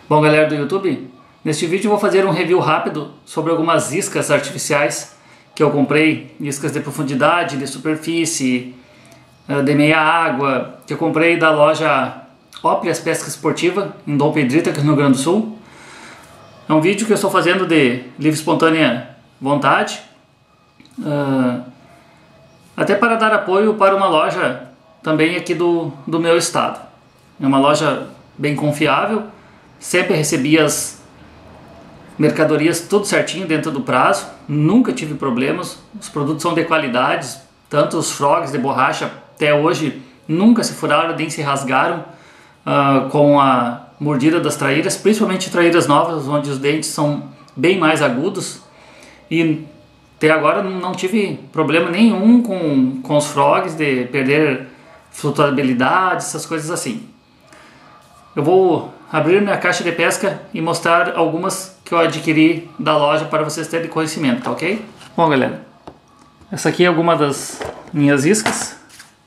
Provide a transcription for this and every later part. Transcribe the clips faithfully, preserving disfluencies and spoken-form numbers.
Bom, galera do YouTube, neste vídeo eu vou fazer um review rápido sobre algumas iscas artificiais que eu comprei, iscas de profundidade, de superfície, de meia água, que eu comprei da loja Óplias Pesca Esportiva, em Dom Pedrito, aqui no Rio Grande do Sul. É um vídeo que eu estou fazendo de livre espontânea vontade, uh, até para dar apoio para uma loja também aqui do, do meu estado. É uma loja bem confiável, sempre recebi as mercadorias tudo certinho dentro do prazo, nunca tive problemas, os produtos são de qualidade, tanto os frogs de borracha até hoje nunca se furaram nem se rasgaram uh, com a mordida das traíras, principalmente traíras novas, onde os dentes são bem mais agudos, e até agora não tive problema nenhum com, com os frogs de perder flutuabilidade, essas coisas assim. Eu vou abrir minha caixa de pesca e mostrar algumas que eu adquiri da loja para vocês terem conhecimento, tá ok? Bom, galera, essa aqui é alguma das minhas iscas,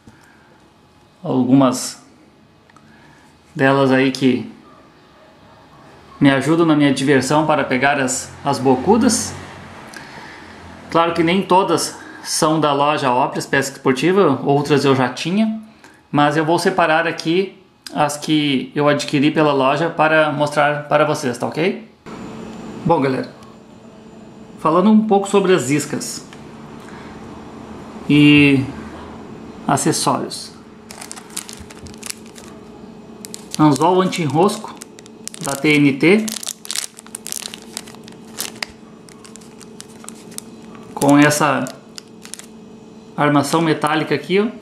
algumas delas aí que me ajudam na minha diversão para pegar as, as bocudas. Claro que nem todas são da loja Óplias Pesca Esportiva, outras eu já tinha, mas eu vou separar aqui as que eu adquiri pela loja para mostrar para vocês, tá ok? Bom, galera, falando um pouco sobre as iscas e acessórios. Anzol anti-enrosco da T N T com essa armação metálica aqui, ó,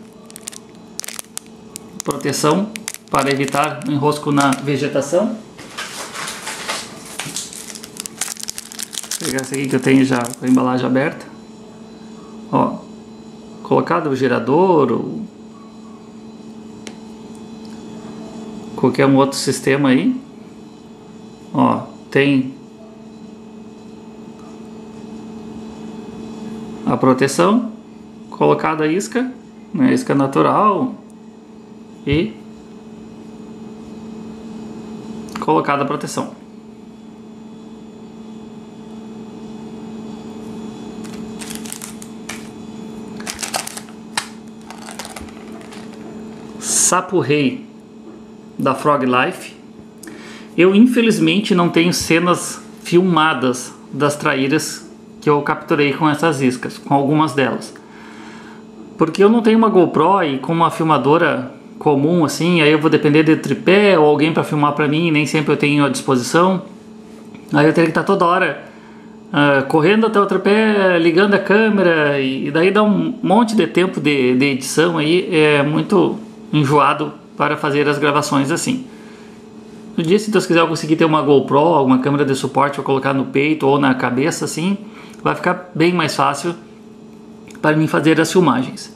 proteção para evitar o enrosco na vegetação. Vou pegar esse aqui que eu tenho já com a embalagem aberta. Ó, colocado o gerador ou qualquer um outro sistema aí. Ó, tem a proteção, colocada a isca, né, isca natural, e colocada a proteção. Sapo rei da Frog Life. Eu infelizmente não tenho cenas filmadas das traíras que eu capturei com essas iscas, com algumas delas, porque eu não tenho uma GoPro e com uma filmadora comum assim, aí eu vou depender de tripé ou alguém para filmar para mim, e nem sempre eu tenho à disposição. Aí eu teria que estar toda hora uh, correndo até o tripé, ligando a câmera, e, e daí dá um monte de tempo de, de edição aí, é muito enjoado para fazer as gravações assim. No dia, se Deus quiser, eu conseguir ter uma GoPro, alguma câmera de suporte para colocar no peito ou na cabeça assim, vai ficar bem mais fácil para mim fazer as filmagens.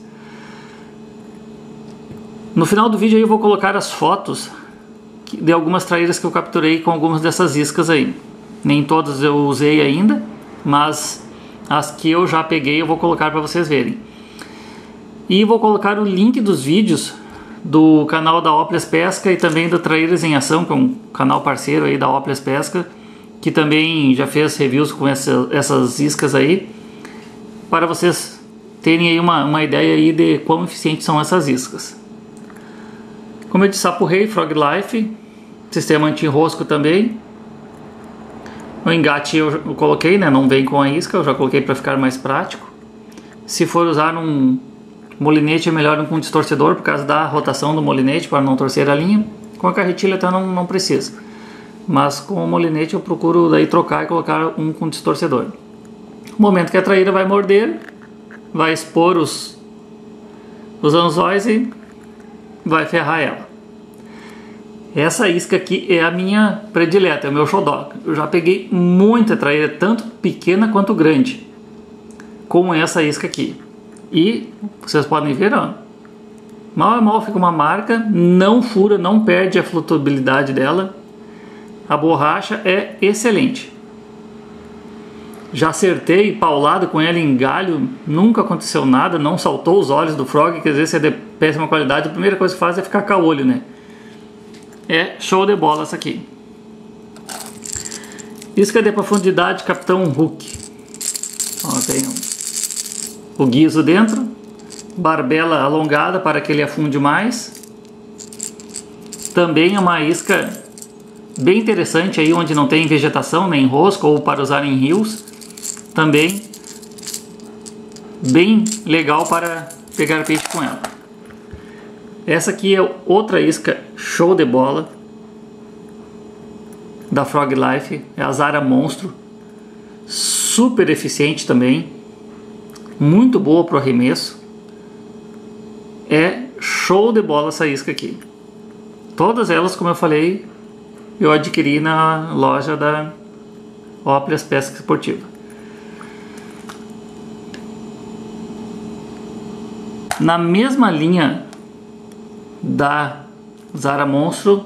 No final do vídeo aí eu vou colocar as fotos de algumas traíras que eu capturei com algumas dessas iscas aí. Nem todas eu usei ainda, mas as que eu já peguei eu vou colocar para vocês verem. E vou colocar o link dos vídeos do canal da Óplias Pesca e também do Traíras em Ação, que é um canal parceiro aí da Óplias Pesca, que também já fez reviews com essa, essas iscas aí, para vocês terem aí uma, uma ideia aí de quão eficientes são essas iscas. Como eu disse, Sapo Rei, Frog Life, sistema anti-enrosco também. O engate eu, eu coloquei, né? Não vem com a isca, eu já coloquei para ficar mais prático. Se for usar um molinete é melhor um com distorcedor, por causa da rotação do molinete, para não torcer a linha. Com a carretilha até não, não precisa, mas com o molinete eu procuro daí trocar e colocar um com distorcedor. No momento que a traíra vai morder, vai expor os, os anzóis e vai ferrar ela. Essa isca aqui é a minha predileta, é o meu xodó. Eu já peguei muita traíra, tanto pequena quanto grande, com essa isca aqui. E vocês podem ver, ó, mal a mal fica uma marca, não fura, não perde a flutuabilidade dela. A borracha é excelente. Já acertei paulado com ela em galho, nunca aconteceu nada, não saltou os olhos do frog, que às vezes é de péssima qualidade, a primeira coisa que faz é ficar com o olho, né? É show de bola essa aqui. Isca de profundidade Capitão Hook. Ó, tem um, o guiso dentro, barbela alongada para que ele afunde mais. Também é uma isca bem interessante aí onde não tem vegetação nem rosca, ou para usar em rios. Também bem legal para pegar peixe com ela. Essa aqui é outra isca show de bola da Frog Life, é a Zara Monstro, super eficiente também, muito boa para o arremesso. É show de bola essa isca aqui. Todas elas, como eu falei, eu adquiri na loja da Óplias Pesca Esportiva. Na mesma linha da Zara Monstro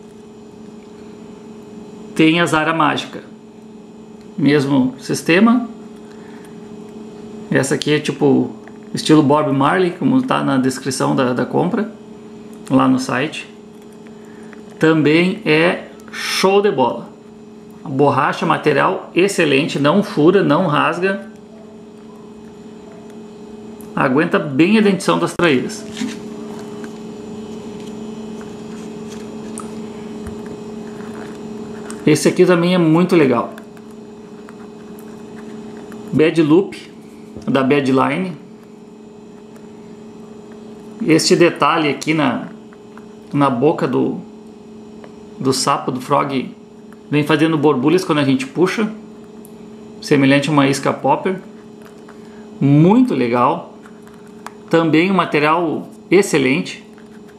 tem a Zara Mágica, mesmo sistema. Essa aqui é tipo estilo Bob Marley, como está na descrição da, da compra lá no site. Também é show de bola. A borracha, material excelente, não fura, não rasga, aguenta bem a dentição das traíras. Esse aqui também é muito legal. Bad Loop da Badline. Este detalhe aqui na, na boca do, do sapo, do frog, vem fazendo borbulhas quando a gente puxa, semelhante a uma isca popper. Muito legal. Também um material excelente.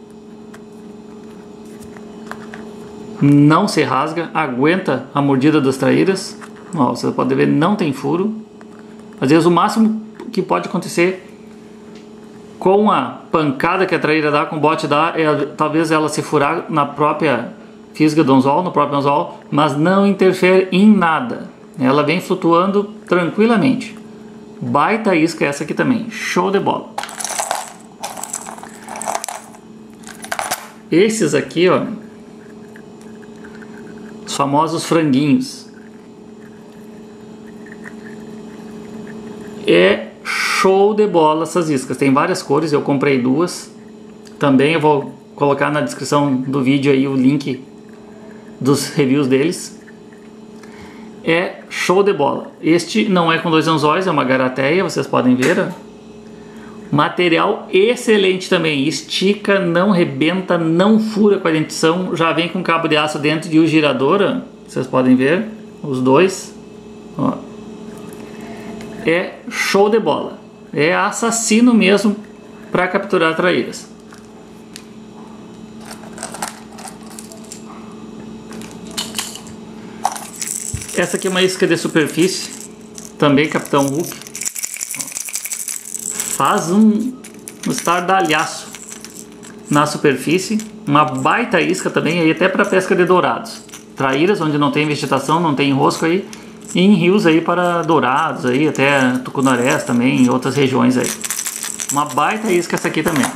Não se rasga, aguenta a mordida das traíras. Ó, você pode ver, não tem furo. Às vezes o máximo que pode acontecer com a pancada que a traíra dá, com o bote dá, é talvez ela se furar na própria fisga do anzol, no próprio anzol, mas não interfere em nada. Ela vem flutuando tranquilamente. Baita isca essa aqui também, show de bola. Esses aqui, ó, os famosos franguinhos. É show de bola essas iscas. Tem várias cores, eu comprei duas. Também eu vou colocar na descrição do vídeo aí o link dos reviews deles. É show de bola. Este não é com dois anzóis, é uma garateia, vocês podem ver, ó. Material excelente também, estica, não rebenta, não fura com a dentição, já vem com cabo de aço dentro e o girador, ó, vocês podem ver, os dois, ó. É show de bola, é assassino mesmo para capturar traíras. Essa aqui é uma isca de superfície, também Capitão Hook. Faz um, um estardalhaço na superfície, uma baita isca também, aí até para pesca de dourados, traíras onde não tem vegetação, não tem enrosco aí, e em rios aí para dourados aí, até tucunarés também, em outras regiões aí. Uma baita isca essa aqui também.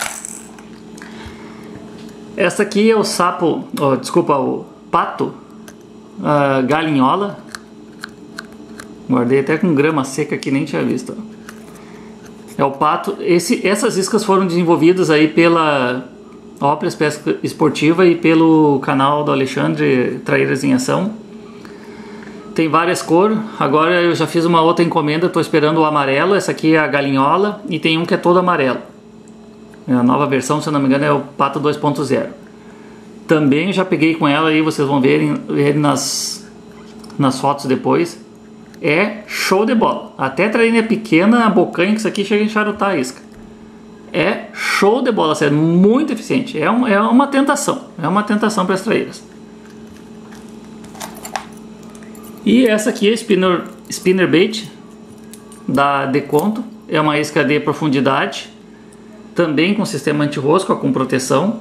Essa aqui é o sapo, oh, desculpa, o pato uh, galinhola. Guardei até com grama seca que nem tinha visto, ó. É o pato. Esse, essas iscas foram desenvolvidas aí pela Óplias Pesca Esportiva e pelo canal do Alexandre Traíras em Ação. Tem várias cores. Agora eu já fiz uma outra encomenda, estou esperando o amarelo. Essa aqui é a galinhola e tem um que é todo amarelo. A nova versão, se eu não me engano, é o pato dois ponto zero. Também já peguei com ela aí, vocês vão ver ele nas, nas fotos depois. É show de bola. Até traíra pequena, a bocanha que isso aqui chega a enxarutar a isca. É show de bola, sério, muito eficiente. É, um, é uma tentação. É uma tentação para as traíras. E essa aqui é a Spinner, Spinner Bait da Deconto. É uma isca de profundidade. Também com sistema anti-rosca, com proteção.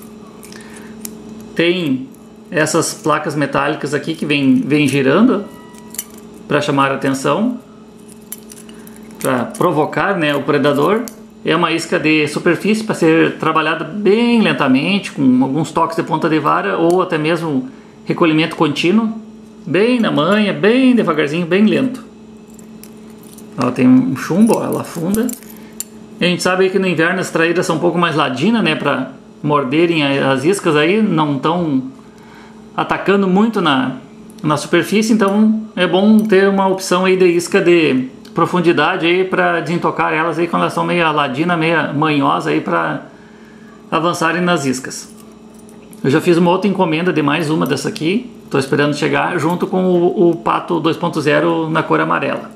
Tem essas placas metálicas aqui que vem, vem girando para chamar a atenção, para provocar, né, o predador. É uma isca de superfície para ser trabalhada bem lentamente, com alguns toques de ponta de vara ou até mesmo recolhimento contínuo. bem na manha, bem devagarzinho, bem lento. Ela tem um chumbo, ó, ela afunda. A gente sabe que no inverno as traíras são um pouco mais ladinas, né, para morderem as iscas aí, não estão atacando muito na, na superfície, então é bom ter uma opção aí de isca de profundidade aí para desintocar elas aí quando elas são meio ladina, meio manhosa aí para avançarem nas iscas. Eu já fiz uma outra encomenda de mais uma dessa aqui, estou esperando chegar junto com o, o Pato dois ponto zero na cor amarela.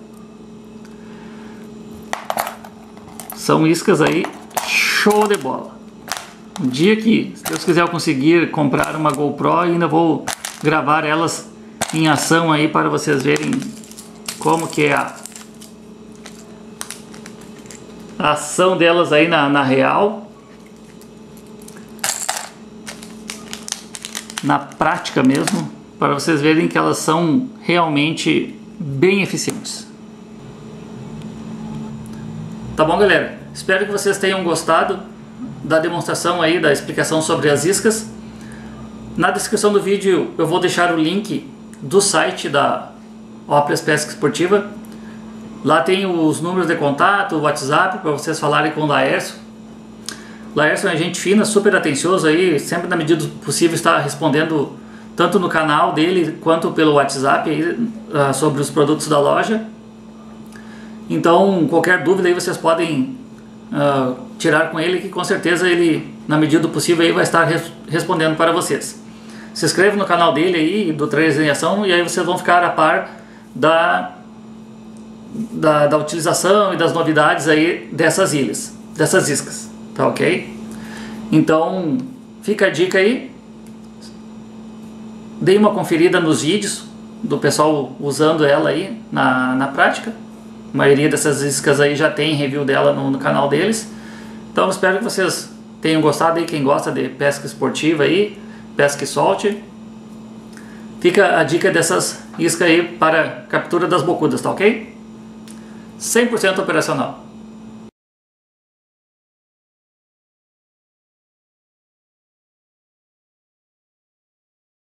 São iscas aí show de bola. Um dia que, se Deus quiser, eu conseguir comprar uma GoPro, ainda vou gravar elas em ação aí para vocês verem como que é a, a ação delas aí na, na real, na prática mesmo, para vocês verem que elas são realmente bem eficientes. Tá bom, galera? Espero que vocês tenham gostado da demonstração aí, da explicação sobre as iscas. Na descrição do vídeo eu vou deixar o link do site da Ópleas Pesca Esportiva. Lá tem os números de contato, o WhatsApp, para vocês falarem com o Laércio. Laércio é gente fina, super atencioso aí, sempre na medida do possível está respondendo tanto no canal dele quanto pelo WhatsApp aí, uh, sobre os produtos da loja. Então, qualquer dúvida aí vocês podem uh, tirar com ele, que com certeza ele, na medida do possível, aí vai estar res respondendo para vocês. Se inscreva no canal dele aí, do Trailers em Ação, e aí vocês vão ficar a par da, da, da utilização e das novidades aí dessas ilhas, dessas iscas, tá ok? Então, fica a dica aí. Dei uma conferida nos vídeos do pessoal usando ela aí na, na prática. A maioria dessas iscas aí já tem review dela no, no canal deles. Então espero que vocês tenham gostado aí, quem gosta de pesca esportiva aí, pesca e solte. Fica a dica dessas iscas aí para captura das bocudas, tá ok? cem por cento operacional.